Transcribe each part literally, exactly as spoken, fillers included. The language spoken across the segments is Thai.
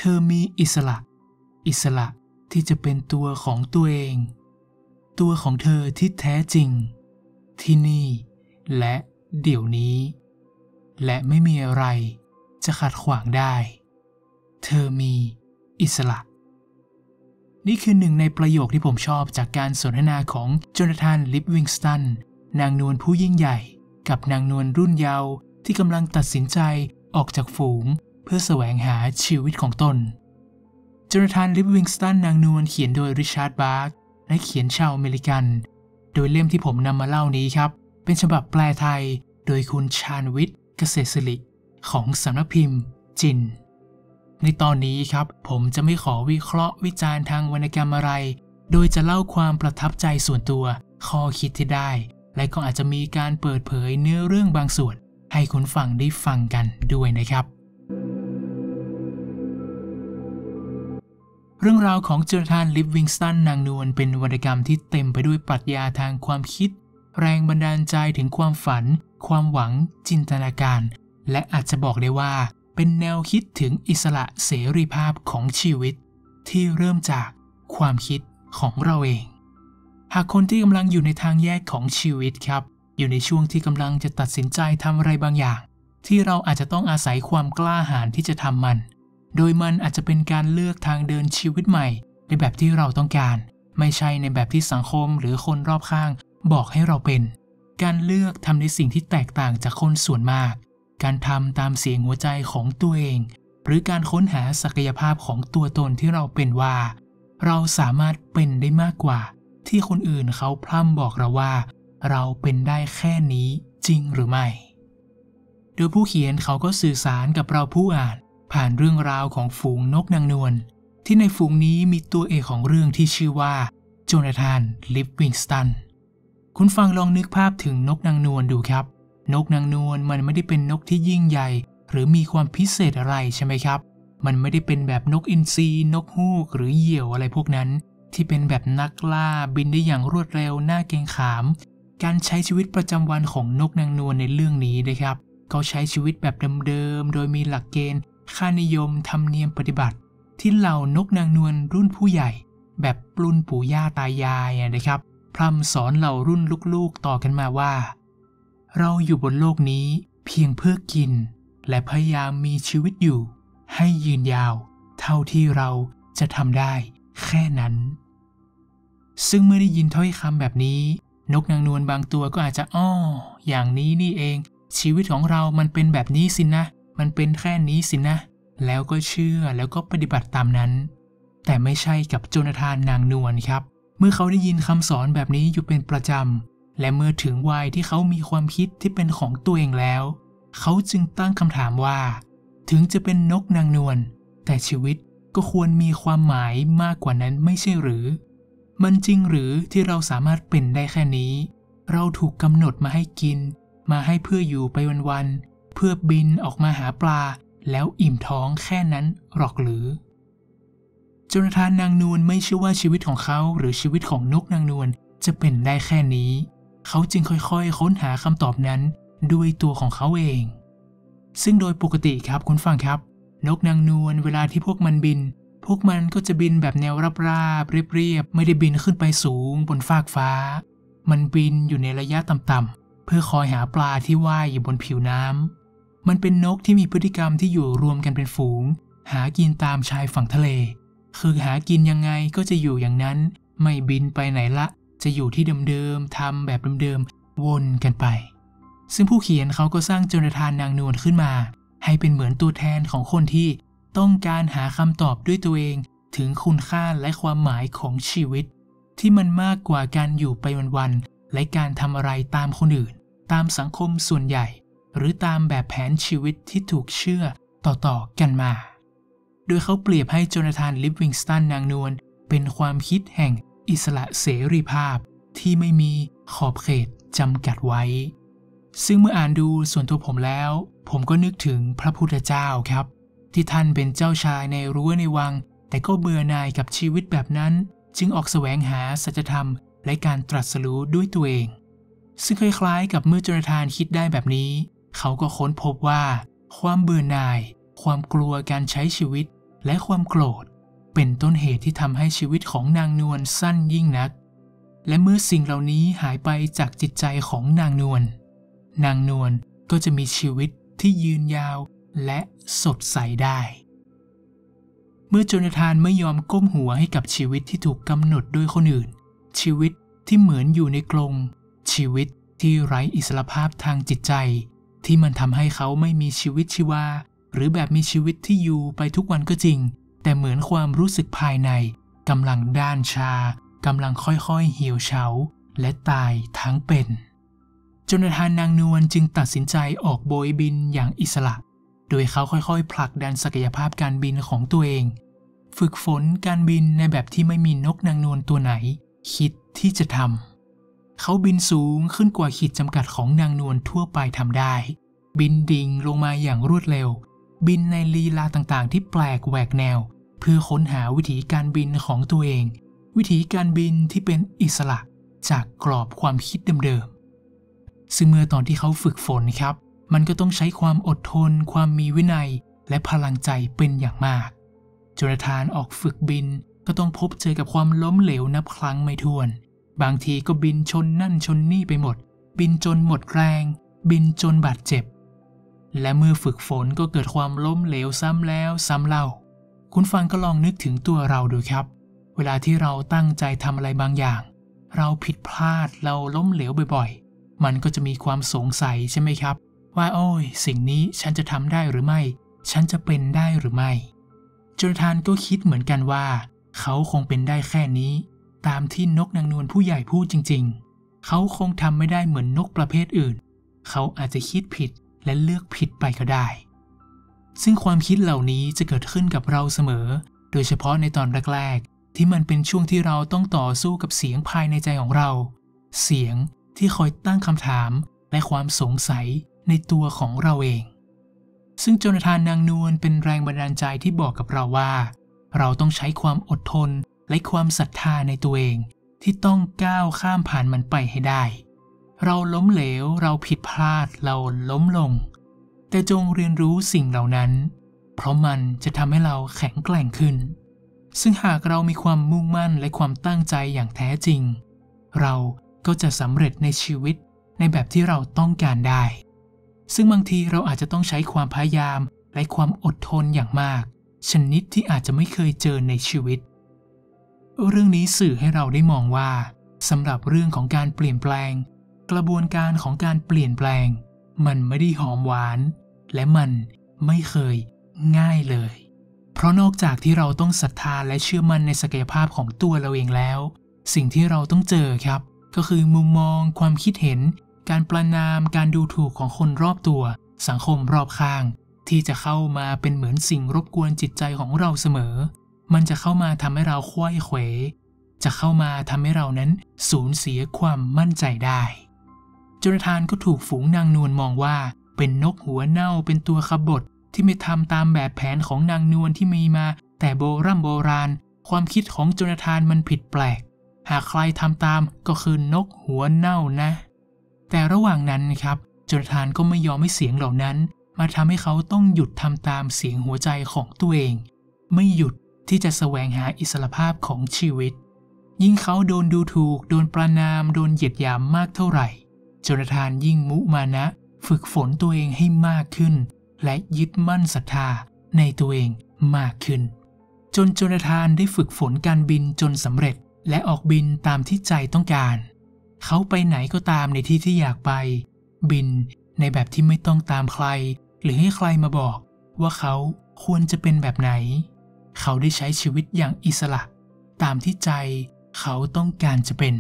อมีอิสระอิสระที่จะเป็นตัวของตัวเองตัวของเธอที่แท้จริงที่นี่และเดี๋ยวนี้และไม่มีอะไรจะขัดขวางได้เธอมีอิสระนี่คือหนึ่งในประโยคที่ผมชอบจากการสนทนาของโจนาธาน ลิฟวิงสตันนางนวลผู้ยิ่งใหญ่กับนางนวลรุ่นเยาว์ที่กำลังตัดสินใจออกจากฝูงเพื่อแสวงหาชีวิตของตนโจนาธาน ลิฟวิงสตันนางนวลเขียนโดยริชาร์ด บาร์กและเขียนชาวอเมริกันโดยเล่มที่ผมนำมาเล่านี้ครับเป็นฉบับแปลไทยโดยคุณชาญวิทย์เกษตรศิริของสำนักพิมพ์จินในตอนนี้ครับผมจะไม่ขอวิเคราะห์วิจารณ์ทางวรรณกรรมอะไรโดยจะเล่าความประทับใจส่วนตัวข้อคิดที่ได้และก็อาจจะมีการเปิดเผยเนื้อเรื่องบางส่วนให้คุณฟังได้ฟังกันด้วยนะครับเรื่องราวของโจนาธาน ลิฟวิงสตันนางนวลเป็นวรรณกรรมที่เต็มไปด้วยปรัชญาทางความคิดแรงบันดาลใจถึงความฝันความหวังจินตนาการและอาจจะบอกได้ว่าเป็นแนวคิดถึงอิสระเสรีภาพของชีวิตที่เริ่มจากความคิดของเราเองหากคนที่กำลังอยู่ในทางแยกของชีวิตครับอยู่ในช่วงที่กำลังจะตัดสินใจทำอะไรบางอย่างที่เราอาจจะต้องอาศัยความกล้าหาญที่จะทำมันโดยมันอาจจะเป็นการเลือกทางเดินชีวิตใหม่ในแบบที่เราต้องการไม่ใช่ในแบบที่สังคมหรือคนรอบข้างบอกให้เราเป็นการเลือกทำในสิ่งที่แตกต่างจากคนส่วนมากการทำตามเสียงหัวใจของตัวเองหรือการค้นหาศักยภาพของตัวตนที่เราเป็นว่าเราสามารถเป็นได้มากกว่าที่คนอื่นเขาพร่ำบอกเราว่าเราเป็นได้แค่นี้จริงหรือไม่โดยผู้เขียนเขาก็สื่อสารกับเราผู้อ่านผ่านเรื่องราวของฝูงนกนางนวลที่ในฝูงนี้มีตัวเอกของเรื่องที่ชื่อว่าโจนาธาน ลิฟวิงสตันคุณฟังลองนึกภาพถึงนกนางนวลดูครับนกนางนวลมันไม่ได้เป็นนกที่ยิ่งใหญ่หรือมีความพิเศษอะไรใช่ไหมครับมันไม่ได้เป็นแบบนกอินทรีนกฮูกหรือเหยี่ยวอะไรพวกนั้นที่เป็นแบบนักล่าบินได้อย่างรวดเร็วน่าเกรงขามการใช้ชีวิตประจำวันของนกนางนวลในเรื่องนี้นะครับเขาใช้ชีวิตแบบเดิมๆโดยมีหลักเกณฑ์ค่านิยมธรรมเนียมปฏิบัติที่เหล่านกนางนวลรุ่นผู้ใหญ่แบบรุ่นปู่ย่าตายายนะครับพร่ำสอนเหล่ารุ่นลูกๆต่อกันมาว่าเราอยู่บนโลกนี้เพียงเพื่อกินและพยายามมีชีวิตอยู่ให้ยืนยาวเท่าที่เราจะทำได้แค่นั้นซึ่งเมื่อได้ยินถ้อยคำแบบนี้นกนางนวลบางตัวก็อาจจะอ้ออย่างนี้นี่เองชีวิตของเรามันเป็นแบบนี้สินะมันเป็นแค่นี้สินะแล้วก็เชื่อแล้วก็ปฏิบัติตามนั้นแต่ไม่ใช่กับโจนาธานนางนวลครับเมื่อเขาได้ยินคำสอนแบบนี้อยู่เป็นประจำและเมื่อถึงวัยที่เขามีความคิดที่เป็นของตัวเองแล้วเขาจึงตั้งคำถามว่าถึงจะเป็นนกนางนวลแต่ชีวิตก็ควรมีความหมายมากกว่านั้นไม่ใช่หรือมันจริงหรือที่เราสามารถเป็นได้แค่นี้เราถูกกำหนดมาให้กินมาให้เพื่ออยู่ไปวันๆเพื่อบินออกมาหาปลาแล้วอิ่มท้องแค่นั้นหรอกหรือโจนาธานนางนวลไม่เชื่อว่าชีวิตของเขาหรือชีวิตของนกนางนวลจะเป็นได้แค่นี้เขาจึงค่อยๆค้นหาคำตอบนั้นด้วยตัวของเขาเองซึ่งโดยปกติครับคุณฟังครับนกนางนวลเวลาที่พวกมันบินพวกมันก็จะบินแบบแนวราบๆเรียบๆไม่ได้บินขึ้นไปสูงบนฟากฟ้ามันบินอยู่ในระยะต่ำๆเพื่อคอยหาปลาที่ว่ายอยู่บนผิวน้ำมันเป็นนกที่มีพฤติกรรมที่อยู่รวมกันเป็นฝูงหากินตามชายฝั่งทะเลคือหากินยังไงก็จะอยู่อย่างนั้นไม่บินไปไหนละจะอยู่ที่เดิมๆทำแบบเดิมๆวนกันไปซึ่งผู้เขียนเขาก็สร้างโจนาธานนางนวลขึ้นมาให้เป็นเหมือนตัวแทนของคนที่ต้องการหาคำตอบด้วยตัวเองถึงคุณค่าและความหมายของชีวิตที่มันมากกว่าการอยู่ไปวันๆและการทำอะไรตามคนอื่นตามสังคมส่วนใหญ่หรือตามแบบแผนชีวิตที่ถูกเชื่อต่อๆกันมาโดยเขาเปรียบให้โจนาธาน ลิฟวิงสตันนางนวลเป็นความคิดแห่งอิสระเสรีภาพที่ไม่มีขอบเขตจำกัดไว้ซึ่งเมื่ออ่านดูส่วนตัวผมแล้วผมก็นึกถึงพระพุทธเจ้าครับที่ท่านเป็นเจ้าชายในรั้วในวังแต่ก็เบื่อหน่ายกับชีวิตแบบนั้นจึงออกแสวงหาสัจธรรมและการตรัสรู้ด้วยตัวเองซึ่งคล้ายๆกับเมื่อโจนาธานคิดได้แบบนี้เขาก็ค้นพบว่าความเบื่อหน่ายความกลัวการใช้ชีวิตและความโกรธเป็นต้นเหตุที่ทำให้ชีวิตของนางนวลสั้นยิ่งนักและเมื่อสิ่งเหล่านี้หายไปจากจิตใจของนางนวลนางนวลก็จะมีชีวิตที่ยืนยาวและสดใสได้เมื่อโจนาธานไม่ยอมก้มหัวให้กับชีวิตที่ถูกกำหนดโดยคนอื่นชีวิตที่เหมือนอยู่ในกรงชีวิตที่ไร้อิสรภาพทางจิตใจที่มันทำให้เขาไม่มีชีวิตชีวาหรือแบบมีชีวิตที่อยู่ไปทุกวันก็จริงแต่เหมือนความรู้สึกภายในกำลังด้านชากำลังค่อยๆเหี่ยวเฉาและตายทั้งเป็นโจนาธานนางนวลจึงตัดสินใจออกโบยบินอย่างอิสระโดยเขาค่อยๆผลักดันศักยภาพการบินของตัวเองฝึกฝนการบินในแบบที่ไม่มีนกนางนวลตัวไหนคิดที่จะทำเขาบินสูงขึ้นกว่าขีดจำกัดของนางนวลทั่วไปทำได้บินดิ่งลงมาอย่างรวดเร็วบินในลีลาต่างๆที่แปลกแหวกแนวเพื่อค้นหาวิธีการบินของตัวเองวิธีการบินที่เป็นอิสระจากกรอบความคิดเดิมๆซึ่งเมื่อตอนที่เขาฝึกฝนครับมันก็ต้องใช้ความอดทนความมีวินัยและพลังใจเป็นอย่างมากโจนาธานออกฝึกบินก็ต้องพบเจอกับความล้มเหลวนับครั้งไม่ถ้วนบางทีก็บินชนนั่นชนนี่ไปหมดบินจนหมดแรงบินจนบาดเจ็บและเมื่อฝึกฝนก็เกิดความล้มเหลวซ้ำแล้วซ้ำเล่าคุณฟังก็ลองนึกถึงตัวเราดูครับเวลาที่เราตั้งใจทำอะไรบางอย่างเราผิดพลาดเราล้มเหลวบ่อยๆมันก็จะมีความสงสัยใช่ไหมครับว่าโอ้ยสิ่งนี้ฉันจะทำได้หรือไม่ฉันจะเป็นได้หรือไม่โจนาธานก็คิดเหมือนกันว่าเขาคงเป็นได้แค่นี้ตามที่นกนางนวลผู้ใหญ่พูดจริงๆเขาคงทำไม่ได้เหมือนนกประเภทอื่นเขาอาจจะคิดผิดและเลือกผิดไปก็ได้ซึ่งความคิดเหล่านี้จะเกิดขึ้นกับเราเสมอโดยเฉพาะในตอนแรกๆที่มันเป็นช่วงที่เราต้องต่อสู้กับเสียงภายในใจของเราเสียงที่คอยตั้งคำถามและความสงสัยในตัวของเราเองซึ่งโจนาธานนางนวลเป็นแรงบันดาลใจที่บอกกับเราว่าเราต้องใช้ความอดทนและความศรัทธาในตัวเองที่ต้องก้าวข้ามผ่านมันไปให้ได้เราล้มเหลวเราผิดพลาดเราล้มลงแต่จงเรียนรู้สิ่งเหล่านั้นเพราะมันจะทำให้เราแข็งแกร่งขึ้นซึ่งหากเรามีความมุ่งมั่นและความตั้งใจอย่างแท้จริงเราก็จะสำเร็จในชีวิตในแบบที่เราต้องการได้ซึ่งบางทีเราอาจจะต้องใช้ความพยายามและความอดทนอย่างมากชนิดที่อาจจะไม่เคยเจอในชีวิตเรื่องนี้สื่อให้เราได้มองว่าสำหรับเรื่องของการเปลี่ยนแปลงกระบวนการของการเปลี่ยนแปลงมันไม่ได้หอมหวานและมันไม่เคยง่ายเลยเพราะนอกจากที่เราต้องศรัทธาและเชื่อมั่นในศักยภาพของตัวเราเองแล้วสิ่งที่เราต้องเจอครับก็คือมุมมองความคิดเห็นการประณามการดูถูกของคนรอบตัวสังคมรอบข้างที่จะเข้ามาเป็นเหมือนสิ่งรบกวนจิตใจของเราเสมอมันจะเข้ามาทำให้เราควยเขวจะเข้ามาทำให้เรานั้นสูญเสียความมั่นใจได้โจนาธานก็ถูกฝูงนางนวลมองว่าเป็นนกหัวเน่าเป็นตัวขบถที่ไม่ทำตามแบบแผนของนางนวลที่มีมาแต่โบราณโบราณความคิดของโจนาธานมันผิดแปลกหากใครทำตามก็คือนกหัวเน่านะแต่ระหว่างนั้นครับโจนาธานก็ไม่ยอมให้เสียงเหล่านั้นมาทำให้เขาต้องหยุดทำตามเสียงหัวใจของตัวเองไม่หยุดที่จะแสวงหาอิสรภาพของชีวิตยิ่งเขาโดนดูถูกโดนประณามโดนเหยียดหยามมากเท่าไหร่โจนาธานยิ่งมุมานะฝึกฝนตัวเองให้มากขึ้นและยึดมั่นศรัทธาในตัวเองมากขึ้นจนโจนาธานได้ฝึกฝนการบินจนสำเร็จและออกบินตามที่ใจต้องการเขาไปไหนก็ตามในที่ที่อยากไปบินในแบบที่ไม่ต้องตามใครหรือให้ใครมาบอกว่าเขาควรจะเป็นแบบไหนเขาได้ใช้ชีวิตอย่างอิสระตามที่ใจเขาต้องการจะเป็น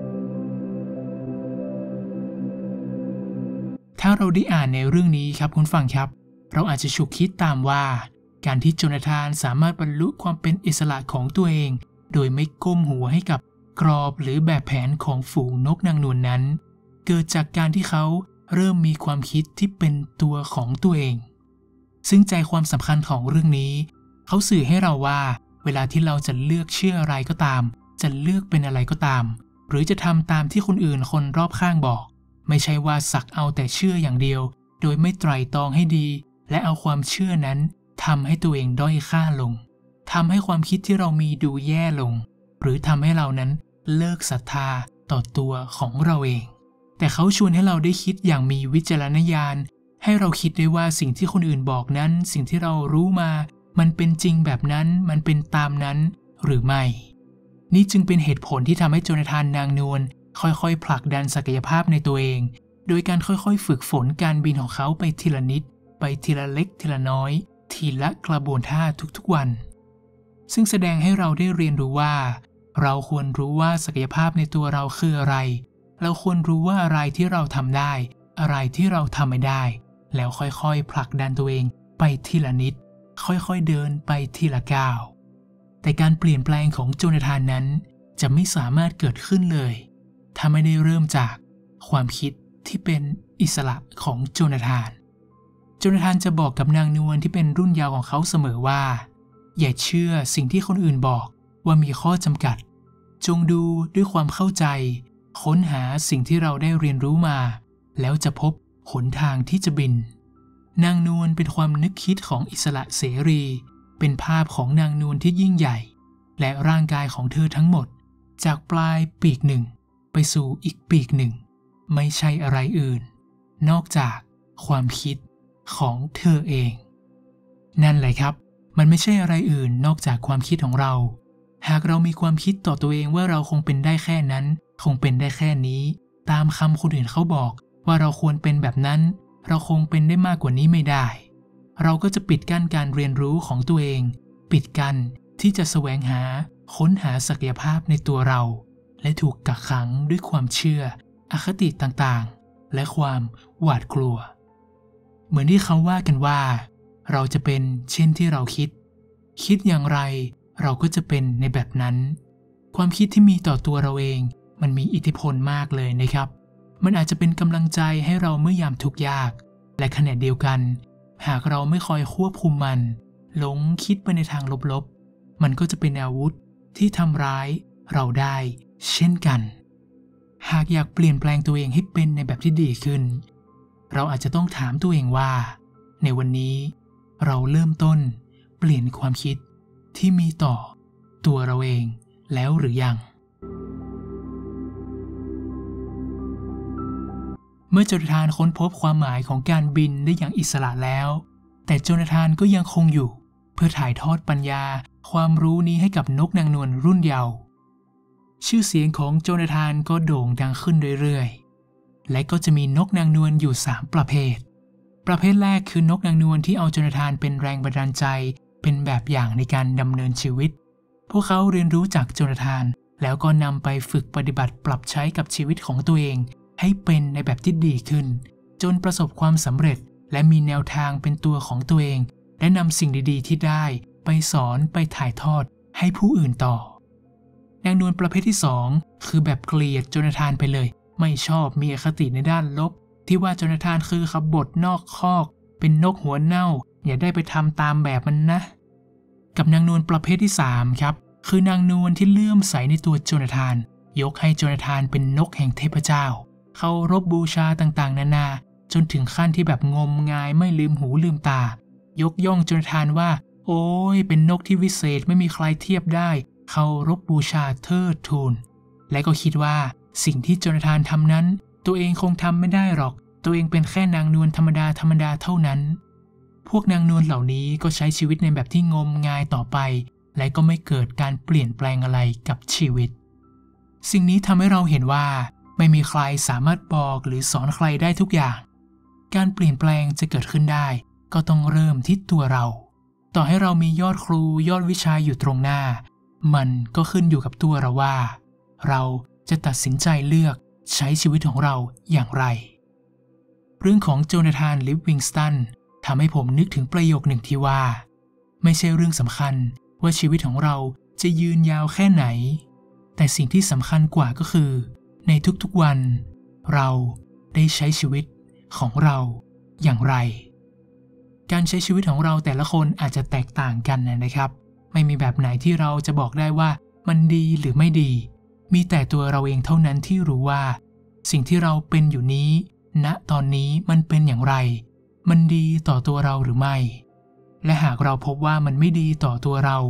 ถ้าเราได้อ่านในเรื่องนี้ครับคุณฟังครับเราอาจจะฉุกคิดตามว่าการที่โจนาธานสามารถบรรลุความเป็นอิสระของตัวเองโดยไม่ก้มหัวให้กับกรอบหรือแบบแผนของฝูงนกนางนวล น, นั้นเกิดจากการที่เขาเริ่มมีความคิดที่เป็นตัวของตัวเองซึ่งใจความสำคัญของเรื่องนี้เขาสื่อให้เราว่าเวลาที่เราจะเลือกเชื่ออะไรก็ตามจะเลือกเป็นอะไรก็ตามหรือจะทำตามที่คนอื่นคนรอบข้างบอกไม่ใช่ว่าสักเอาแต่เชื่ออย่างเดียวโดยไม่ไตร่ตรองให้ดีและเอาความเชื่อนั้นทำให้ตัวเองด้อยค่าลงทำให้ความคิดที่เรามีดูแย่ลงหรือทำให้เรานั้นเลิกศรัทธาต่อตัวของเราเองแต่เขาชวนให้เราได้คิดอย่างมีวิจารณญาณให้เราคิดได้ว่าสิ่งที่คนอื่นบอกนั้นสิ่งที่เรารู้มามันเป็นจริงแบบนั้นมันเป็นตามนั้นหรือไม่นี่จึงเป็นเหตุผลที่ทำให้โจนาธานนางนวลค่อยๆผลักดันศักยภาพในตัวเองโดยการค่อยๆฝึกฝนการบินของเขาไปทีละนิดไปทีละเล็กทีละน้อยทีละกระบวนท่าทุกๆวันซึ่งแสดงให้เราได้เรียนรู้ว่าเราควรรู้ว่าศักยภาพในตัวเราคืออะไรเราควรรู้ว่าอะไรที่เราทำได้อะไรที่เราทำไม่ได้แล้วค่อยๆผลักดันตัวเองไปทีละนิดค่อยๆเดินไปทีละก้าวแต่การเปลี่ยนแปลงของโจนาธานนั้นจะไม่สามารถเกิดขึ้นเลยถ้าไม่ได้เริ่มจากความคิดที่เป็นอิสระของโจนาธานโจนาธานจะบอกกับนางนวลที่เป็นรุ่นเยาว์ของเขาเสมอว่าอย่าเชื่อสิ่งที่คนอื่นบอกว่ามีข้อจำกัดจงดูด้วยความเข้าใจค้นหาสิ่งที่เราได้เรียนรู้มาแล้วจะพบหนทางที่จะบินนางนวลเป็นความนึกคิดของอิสระเสรีเป็นภาพของนางนวลที่ยิ่งใหญ่และร่างกายของเธอทั้งหมดจากปลายปีกหนึ่งไปสู่อีกปีกหนึ่งไม่ใช่อะไรอื่นนอกจากความคิดของเธอเองนั่นแหละครับมันไม่ใช่อะไรอื่นนอกจากความคิดของเราหากเรามีความคิดต่อตัวเองว่าเราคงเป็นได้แค่นั้นคงเป็นได้แค่นี้ตามคำคนอื่นเขาบอกว่าเราควรเป็นแบบนั้นเราคงเป็นได้มากกว่านี้ไม่ได้เราก็จะปิดกั้นการเรียนรู้ของตัวเองปิดกั้นที่จะแสวงหาค้นหาศักยภาพในตัวเราและถูกกักขังด้วยความเชื่ออคติต่างๆและความหวาดกลัวเหมือนที่เขาว่ากันว่าเราจะเป็นเช่นที่เราคิดคิดอย่างไรเราก็จะเป็นในแบบนั้นความคิดที่มีต่อตัวเราเองมันมีอิทธิพลมากเลยนะครับมันอาจจะเป็นกำลังใจให้เราเมื่อยามทุกข์ยากและขณะเดียวกันหากเราไม่คอยควบคุมมันหลงคิดไปในทางลบๆมันก็จะเป็นอาวุธที่ทำร้ายเราได้เช่นกันหากอยากเปลี่ยนแปลงตัวเองให้เป็นในแบบที่ดีขึ้นเราอาจจะต้องถามตัวเองว่าในวันนี้เราเริ่มต้นเปลี่ยนความคิดที่มีต่อตัวเราเองแล้วหรือยังเมื่อโจนาธานค้นพบความหมายของการบินได้อย่างอิสระแล้วแต่โจนาธานก็ยังคงอยู่เพื่อถ่ายทอดปัญญาความรู้นี้ให้กับนกนางนวลรุ่นเยาว์ชื่อเสียงของโจนาธานก็โด่งดังขึ้นเรื่อยๆและก็จะมีนกนางนวลอยู่สามประเภทประเภทแรกคือนกนางนวลที่เอาโจนาธานเป็นแรงบันดาลใจเป็นแบบอย่างในการดำเนินชีวิตพวกเขาเรียนรู้จากโจนาธานแล้วก็นำไปฝึกปฏิบัติปรับใช้กับชีวิตของตัวเองให้เป็นในแบบที่ดีขึ้นจนประสบความสำเร็จและมีแนวทางเป็นตัวของตัวเองและนำสิ่งดีๆที่ได้ไปสอนไปถ่ายทอดให้ผู้อื่นต่อนางนวลประเภทที่สองคือแบบเกลียดโจนาธานไปเลยไม่ชอบมีอคติในด้านลบที่ว่าโจนาธานคือขบฏนอกคอกเป็นนกหัวเน่าอย่าได้ไปทำตามแบบมันนะกับนางนวลประเภทที่สามครับคือนางนวลที่เลื่อมใสในตัวโจนาธานยกให้โจนาธานเป็นนกแห่งเทพเจ้าเคารพบูชาต่างๆนานาจนถึงขั้นที่แบบงมงายไม่ลืมหูลืมตายกย่องโจนาธานว่าโอ้ยเป็นนกที่วิเศษไม่มีใครเทียบได้เคารพบูชาเทิดทูนและก็คิดว่าสิ่งที่โจนาธานทำนั้นตัวเองคงทำไม่ได้หรอกตัวเองเป็นแค่นางนวลธรรมดาธรรมดาเท่านั้นพวกนางนวลเหล่านี้ก็ใช้ชีวิตในแบบที่งมงายต่อไปและก็ไม่เกิดการเปลี่ยนแปลงอะไรกับชีวิตสิ่งนี้ทำให้เราเห็นว่าไม่มีใครสามารถบอกหรือสอนใครได้ทุกอย่างการเปลี่ยนแปลงจะเกิดขึ้นได้ก็ต้องเริ่มที่ตัวเราต่อให้เรามียอดครูยอดวิชาอยู่ตรงหน้ามันก็ขึ้นอยู่กับตัวเราว่าเราจะตัดสินใจเลือกใช้ชีวิตของเราอย่างไรเรื่องของโจนาธาน ลิฟวิงสตันทำให้ผมนึกถึงประโยคหนึ่งที่ว่าไม่ใช่เรื่องสำคัญว่าชีวิตของเราจะยืนยาวแค่ไหนแต่สิ่งที่สำคัญกว่าก็คือในทุกๆวันเราได้ใช้ชีวิตของเราอย่างไรการใช้ชีวิตของเราแต่ละคนอาจจะแตกต่างกันนะครับไม่มีแบบไหนที่เราจะบอกได้ว่ามันดีหรือไม่ดีมีแต่ตัวเราเองเท่านั้นที่รู้ว่าสิ่งที่เราเป็นอยู่นี้ณตอนนี้มันเป็นอย่างไรมันดีต่อตัวเราหรือไม่และหากเราพบว่ามันไม่ดีต่อตัวเรา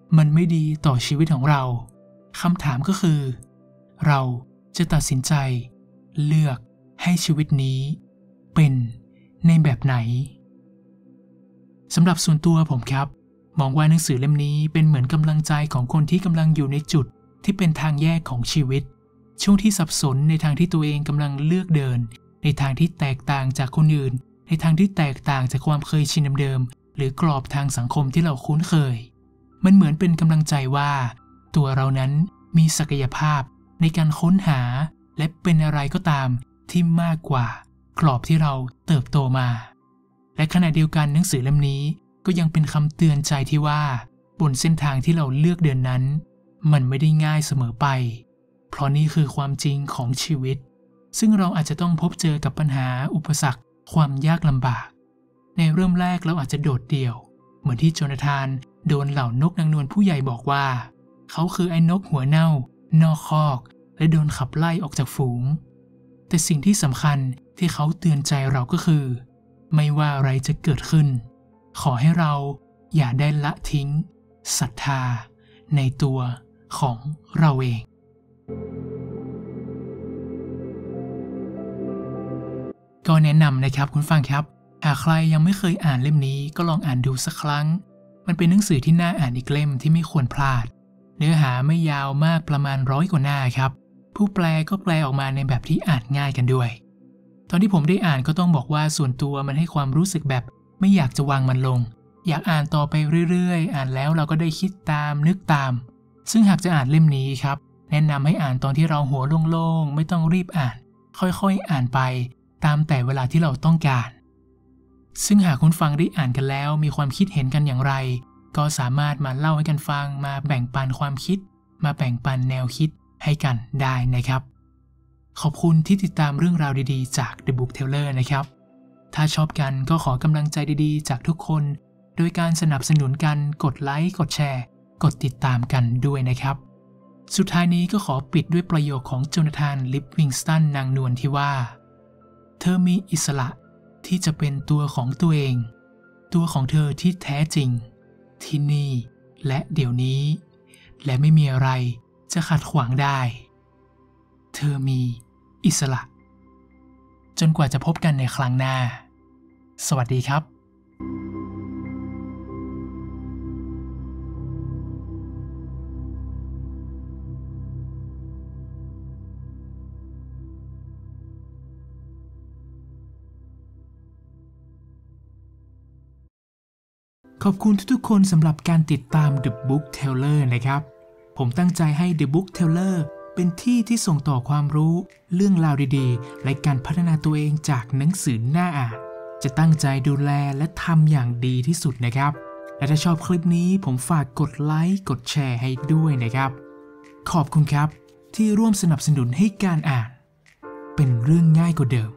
มันไม่ดีต่อชีวิตของเราคำถามก็คือเราจะตัดสินใจเลือกให้ชีวิตนี้เป็นในแบบไหนสำหรับส่วนตัวผมครับมองว่าหนังสือเล่มนี้เป็นเหมือนกำลังใจของคนที่กำลังอยู่ในจุดที่เป็นทางแยกของชีวิตช่วงที่สับสนในทางที่ตัวเองกำลังเลือกเดินในทางที่แตกต่างจากคนอื่นในทางที่แตกต่างจากความเคยชินเดิมๆหรือกรอบทางสังคมที่เราคุ้นเคยมันเหมือนเป็นกำลังใจว่าตัวเรานั้นมีศักยภาพในการค้นหาและเป็นอะไรก็ตามที่มากกว่ากรอบที่เราเติบโตมาและขณะเดียวกันหนังสือเล่มนี้ก็ยังเป็นคำเตือนใจที่ว่าบนเส้นทางที่เราเลือกเดินนั้นมันไม่ได้ง่ายเสมอไปเพราะนี่คือความจริงของชีวิตซึ่งเราอาจจะต้องพบเจอกับปัญหาอุปสรรคความยากลำบากในเริ่มแรกเราอาจจะโดดเดี่ยวเหมือนที่โจนาธานโดนเหล่านกนางนวลผู้ใหญ่บอกว่าเขาคือไอ้นกหัวเน่านอกคอกและโดนขับไล่ออกจากฝูงแต่สิ่งที่สำคัญที่เขาเตือนใจเราก็คือไม่ว่าอะไรจะเกิดขึ้นขอให้เราอย่าได้ละทิ้งศรัทธาในตัวของเราเองก็แนะนำนะครับคุณฟังครับหากใครยังไม่เคยอ่านเล่มนี้ก็ลองอ่านดูสักครั้งมันเป็นหนังสือที่น่าอ่านอีกเล่มที่ไม่ควรพลาดเนื้อหาไม่ยาวมากประมาณร้อยกว่าหน้าครับผู้แปลก็แปลออกมาในแบบที่อ่านง่ายกันด้วยตอนที่ผมได้อ่านก็ต้องบอกว่าส่วนตัวมันให้ความรู้สึกแบบไม่อยากจะวางมันลงอยากอ่านต่อไปเรื่อยๆอ่านแล้วเราก็ได้คิดตามนึกตามซึ่งหากจะอ่านเล่มนี้ครับแนะนำให้อ่านตอนที่เราหัวโล่งๆไม่ต้องรีบอ่านค่อยๆอ่านไปตามแต่เวลาที่เราต้องการซึ่งหากคุณฟังได้อ่านกันแล้วมีความคิดเห็นกันอย่างไรก็สามารถมาเล่าให้กันฟังมาแบ่งปันความคิดมาแบ่งปันแนวคิดให้กันได้นะครับขอบคุณที่ติดตามเรื่องราวดีๆจาก The Book Teller นะครับถ้าชอบกันก็ขอกำลังใจดีๆจากทุกคนโดยการสนับสนุนกันกดไลค์กดแชร์กดติดตามกันด้วยนะครับสุดท้ายนี้ก็ขอปิดด้วยประโยคของโจนาธาน ลิฟวิงสตันนางนวลที่ว่าเธอมีอิสระที่จะเป็นตัวของตัวเองตัวของเธอที่แท้จริงที่นี่และเดี๋ยวนี้และไม่มีอะไรจะขัดขวางได้เธอมีอิสระจนกว่าจะพบกันในครั้งหน้าสวัสดีครับขอบคุณทุกๆคนสำหรับการติดตาม The Book Teller นะครับผมตั้งใจให้ The Book Teller เป็นที่ที่ส่งต่อความรู้เรื่องราวดีๆและการพัฒนาตัวเองจากหนังสือน่าอ่านจะตั้งใจดูแลและทำอย่างดีที่สุดนะครับและถ้าชอบคลิปนี้ผมฝากกดไลค์กดแชร์ให้ด้วยนะครับขอบคุณครับที่ร่วมสนับสนุนให้การอ่านเป็นเรื่องง่ายกว่าเดิม